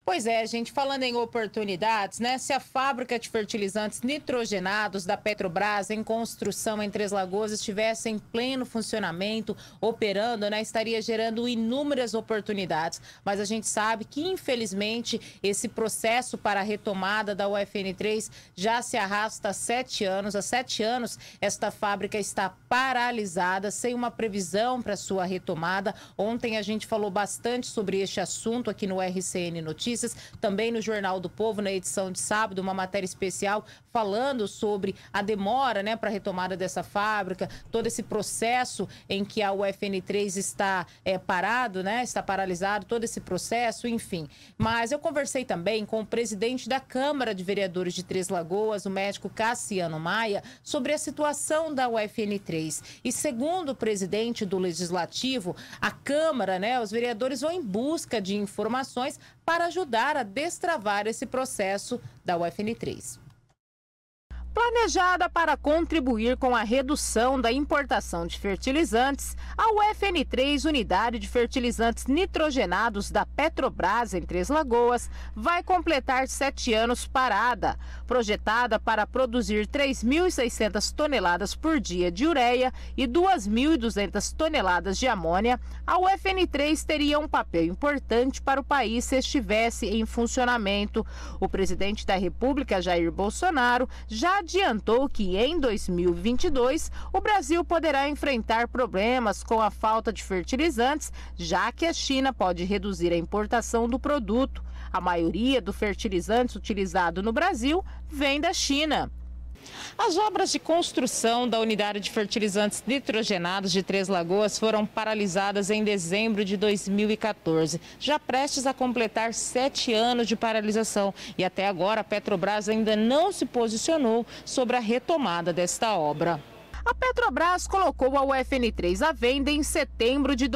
Pois é, gente, falando em oportunidades, né? Se a fábrica de fertilizantes nitrogenados da Petrobras em construção em Três Lagoas estivesse em pleno funcionamento, operando, né? Estaria gerando inúmeras oportunidades. Mas a gente sabe que, infelizmente, esse processo para a retomada da UFN3 já se arrasta há 7 anos. Há 7 anos, esta fábrica está paralisada, sem uma previsão para sua retomada. Ontem a gente falou bastante sobre este assunto aqui no RCN Notícias. Também no Jornal do Povo, na edição de sábado, uma matéria especial falando sobre a demora, né, para a retomada dessa fábrica, todo esse processo em que a UFN3 está parado, né, está paralisado, todo esse processo, enfim. Mas eu conversei também com o presidente da Câmara de Vereadores de Três Lagoas, o médico Cassiano Maia, sobre a situação da UFN3. E segundo o presidente do Legislativo, a Câmara, né, os vereadores vão em busca de informações para ajudar a destravar esse processo da UFN3. Planejada para contribuir com a redução da importação de fertilizantes, a UFN3, unidade de fertilizantes nitrogenados da Petrobras em Três Lagoas, vai completar 7 anos parada. Projetada para produzir 3.600 toneladas por dia de ureia e 2.200 toneladas de amônia, a UFN3 teria um papel importante para o país se estivesse em funcionamento. O presidente da República, Jair Bolsonaro, já adiantou que em 2022 o Brasil poderá enfrentar problemas com a falta de fertilizantes, já que a China pode reduzir a importação do produto. A maioria do fertilizantes utilizado no Brasil vem da China. As obras de construção da unidade de fertilizantes nitrogenados de Três Lagoas foram paralisadas em dezembro de 2014, já prestes a completar 7 anos de paralisação. E até agora a Petrobras ainda não se posicionou sobre a retomada desta obra. A Petrobras colocou a UFN3 à venda em setembro de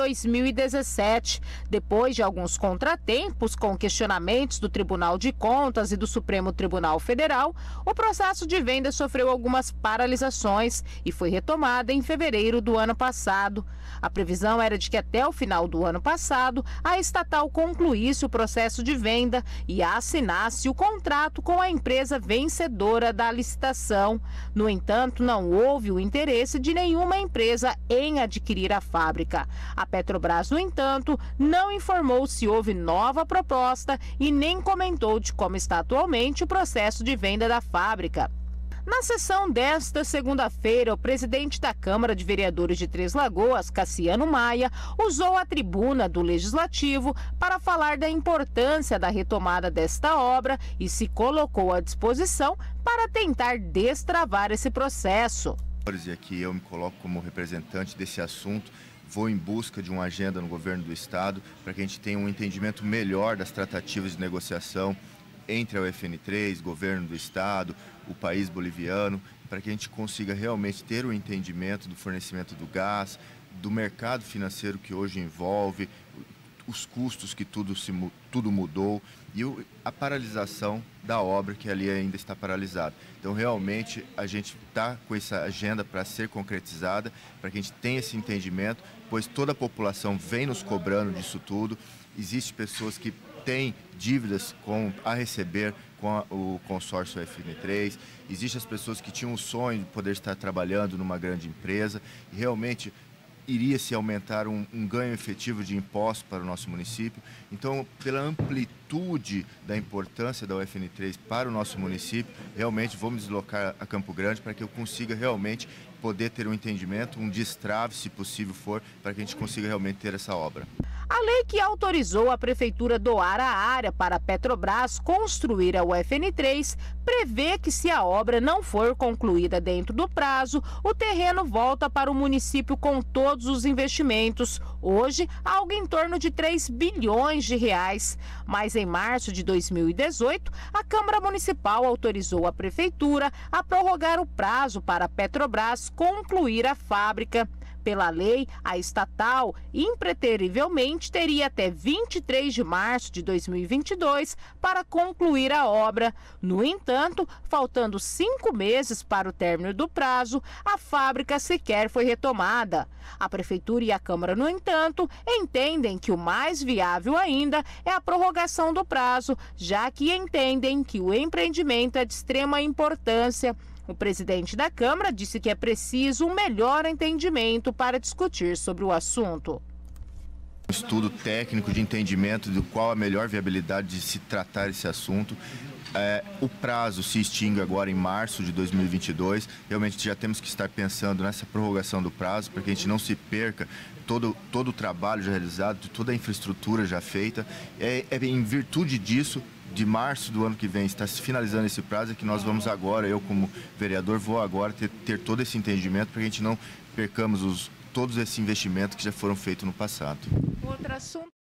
2017. Depois de alguns contratempos com questionamentos do Tribunal de Contas e do Supremo Tribunal Federal, o processo de venda sofreu algumas paralisações e foi retomada em fevereiro do ano passado. A previsão era de que até o final do ano passado, a estatal concluísse o processo de venda e assinasse o contrato com a empresa vencedora da licitação. No entanto, não houve o interesse de nenhuma empresa em adquirir a fábrica. A Petrobras, no entanto, não informou se houve nova proposta e nem comentou de como está atualmente o processo de venda da fábrica. Na sessão desta segunda-feira, o presidente da Câmara de Vereadores de Três Lagoas, Cassiano Maia, usou a tribuna do Legislativo para falar da importância da retomada desta obra e se colocou à disposição para tentar destravar esse processo. E aqui eu me coloco como representante desse assunto, vou em busca de uma agenda no governo do estado para que a gente tenha um entendimento melhor das tratativas de negociação entre a UFN3, governo do estado, o país boliviano, para que a gente consiga realmente ter o entendimento do fornecimento do gás, do mercado financeiro que hoje envolve, os custos que tudo mudou e a paralisação da obra que ali ainda está paralisada. Então, realmente, a gente está com essa agenda para ser concretizada, para que a gente tenha esse entendimento, pois toda a população vem nos cobrando disso tudo. Existem pessoas que têm dívidas a receber com o consórcio UFN3, existem as pessoas que tinham o sonho de poder estar trabalhando numa grande empresa e realmente iria se aumentar um ganho efetivo de impostos para o nosso município. Então, pela amplitude da importância da UFN3 para o nosso município, realmente vou me deslocar a Campo Grande para que eu consiga realmente poder ter um entendimento, um destrave, se possível for, para que a gente consiga realmente ter essa obra. A lei que autorizou a Prefeitura doar a área para a Petrobras construir a UFN3 prevê que, se a obra não for concluída dentro do prazo, o terreno volta para o município com todos os investimentos, hoje algo em torno de 3 bilhões de reais. Mas em março de 2018, a Câmara Municipal autorizou a Prefeitura a prorrogar o prazo para a Petrobras concluir a fábrica. Pela lei, a estatal impreterivelmente teria até 23 de março de 2022 para concluir a obra. No entanto, faltando 5 meses para o término do prazo, a fábrica sequer foi retomada. A Prefeitura e a Câmara, no entanto, entendem que o mais viável ainda é a prorrogação do prazo, já que entendem que o empreendimento é de extrema importância. O presidente da Câmara disse que é preciso um melhor entendimento para discutir sobre o assunto. Um estudo técnico de entendimento de qual a melhor viabilidade de se tratar esse assunto. O prazo se extingue agora em março de 2022. Realmente já temos que estar pensando nessa prorrogação do prazo para que a gente não se perca todo o trabalho já realizado, toda a infraestrutura já feita. É em virtude disso, de março do ano que vem, está se finalizando esse prazo, é que nós vamos agora, eu como vereador, vou agora ter todo esse entendimento para que a gente não percamos todos esses investimentos que já foram feitos no passado. Outro assunto.